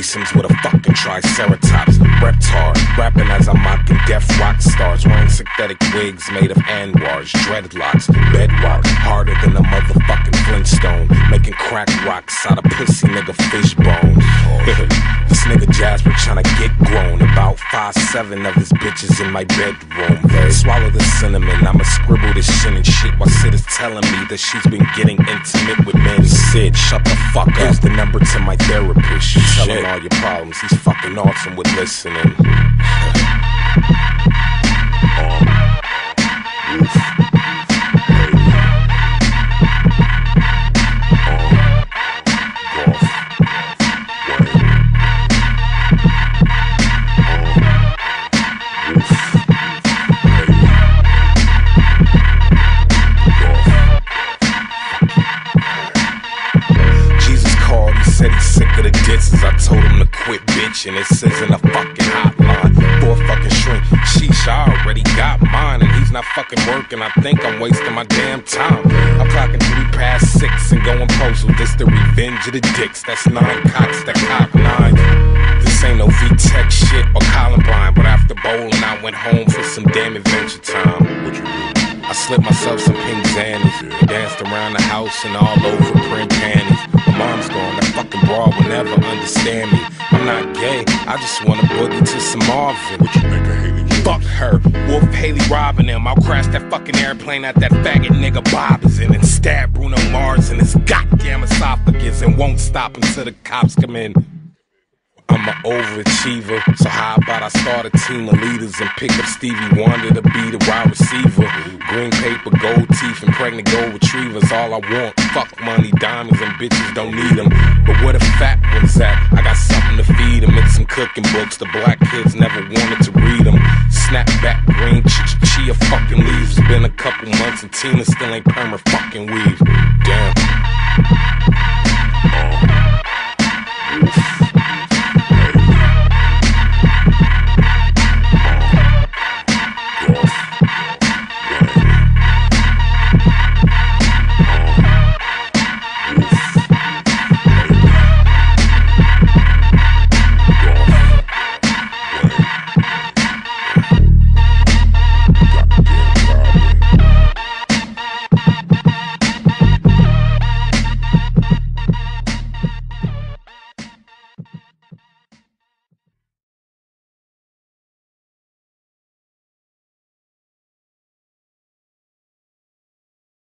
threesomes with a fucking triceratops. Reptar, rapping as I'm mocking deaf rock stars. Wearing synthetic wigs made of Anwars, dreadlocks, bedrock, harder than a motherfucking Flintstone. Making crack rocks out of pussy nigga fish bones. This nigga Jasper tryna get grown. About 5'7" of his bitches in my bedroom. Swallow the cinnamon, I'ma scribble this shit and shit while Sid is telling me that she's been getting intimate with men. Sid, shut the fuck up. Here's the number to my therapist. You tell him all your problems. He's fucking awesome with listening. Said he's sick of the disses. I told him to quit bitching. This isn't a fucking hotline for a fucking shrink. Sheesh, I already got mine, and he's not fucking working. I think I'm wasting my damn time. I'm clocking 6:03 and going postal. This the revenge of the dicks. That's 9 cocks that cock 9. This ain't no V-Tech shit or Columbine, but after bowling, I went home for some damn adventure time. What you do? I slipped myself some pink Xannies, danced around the house and all over print panties. My mom's gone, that fucking broad will never understand me. I'm not gay, I just wanna boogie to some Marvin. What you think of Haley? Fuck her, Wolf Haley robbing him. I'll crash that fucking airplane at that faggot nigga Bob is in and stab Bruno Mars in his goddamn esophagus and won't stop until the cops come in. I'm an overachiever, so how about I start a team of leaders and pick up Stevie Wonder to be the wide receiver? Green paper, gold teeth, and pregnant gold retrievers, all I want. Fuck money, diamonds, and bitches don't need them. But where the fat ones at? I got something to feed them. It's some cooking books, the black kids never wanted to read them. Snap back, green chia fucking leaves. It's been a couple months and Tina still ain't perma fucking weave. Damn.